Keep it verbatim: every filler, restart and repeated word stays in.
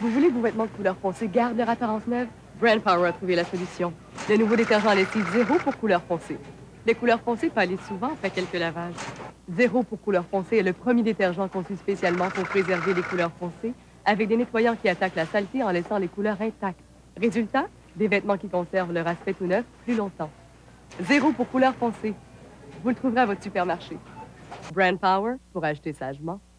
Vous voulez que vos vêtements de couleur foncée gardent leur apparence neuve? Brand Power a trouvé la solution. Le nouveau détergent à lessive zéro pour couleur foncée. Les couleurs foncées pâlissent souvent après quelques lavages. Zéro pour couleur foncée est le premier détergent conçu spécialement pour préserver les couleurs foncées avec des nettoyants qui attaquent la saleté en laissant les couleurs intactes. Résultat, des vêtements qui conservent leur aspect tout neuf plus longtemps. Zéro pour couleur foncée. Vous le trouverez à votre supermarché. Brand Power pour acheter sagement.